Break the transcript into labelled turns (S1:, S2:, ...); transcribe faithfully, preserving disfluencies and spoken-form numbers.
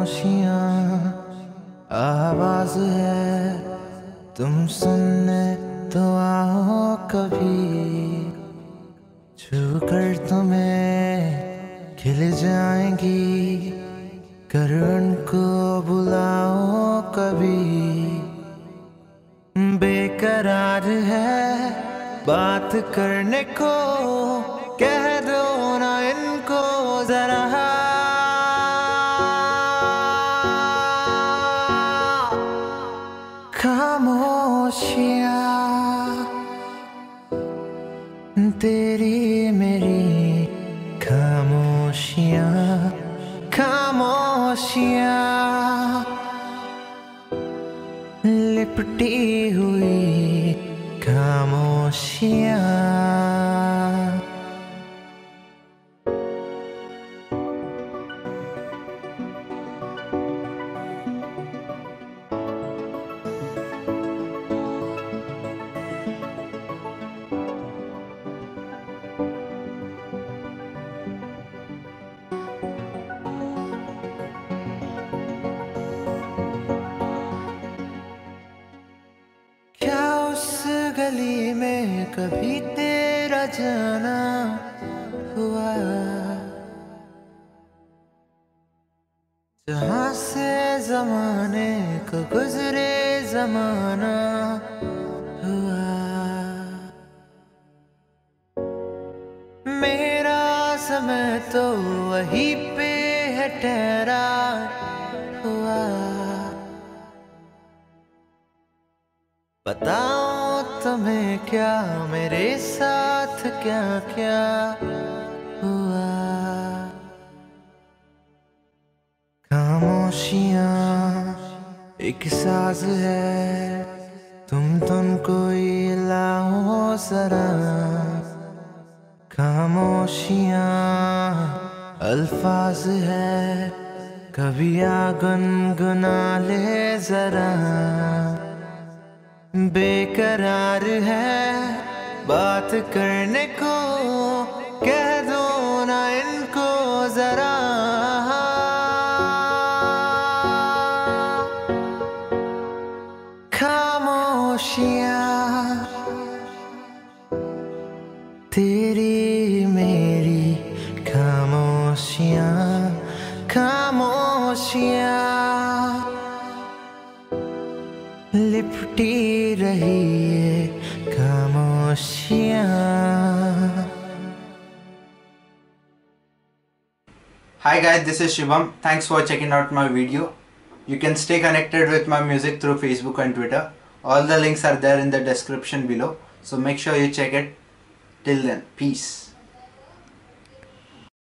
S1: खामोशियाँ आवाज है, तुम सुनने तो आओ कभी, छू कर तुम्हें खिल जाएंगी, कर उनको बुलाओ कभी। बेकरार है बात करने को, कह दो ना इनको जरा। खामोशियाँ तेरी मेरी खामोशियाँ, खामोशियाँ लिपटी हुई खामोशियाँ। गली में कभी तेरा जाना हुआ, जहाँ से जमाने को गुजरे जमाना हुआ। मेरा समय तो वहीं पे है ठहरा हुआ। बताओ तुम्हें क्या मेरे साथ क्या क्या हुआ। खामोशियाँ एक साज है, तुम तुम कोई लाओ जरा। खामोशियाँ अल्फाज है, कभी आ गुनगुना ले जरा। बेकरार है बात करने को, कह दो ना इनको जरा। खामोशियाँ तेरी मेरी खामोशियाँ, खामोशियाँ लिपटी रही है खामोशियाँ।
S2: Hi guys, this is Shivam. Thanks for checking out my video. You can stay connected with my music through Facebook and Twitter. All the links are there in the description below. So make sure you check it. Till then, peace.